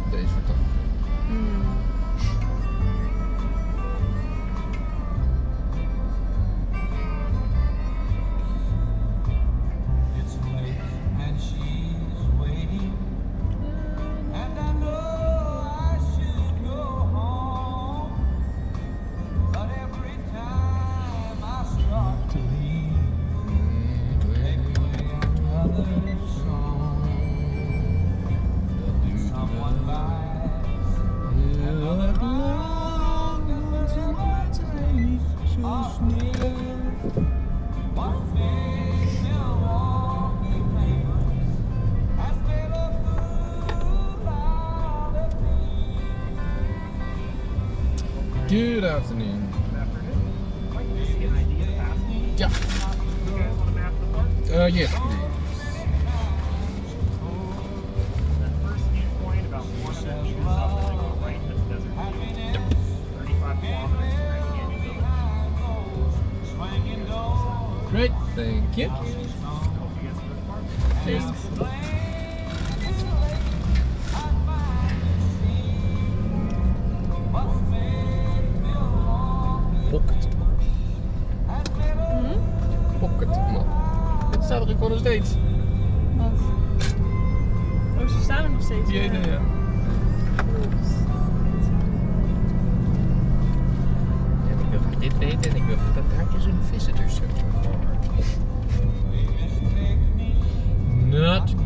deze vertakken. Good afternoon. Yeah. Yes, please. That first viewpoint, about 400 meters up, and then go right to the desert. Yep. 35 kilometers to Grand Canyon. Great, thank you. Hope you guys have a good park. Cheers. Pocketmap. Het staat er gewoon nog steeds. Wat? Oh, ze staan er nog steeds. Ja. En ik wil dit weten en ik wil dat daar is een visitor center voor. Not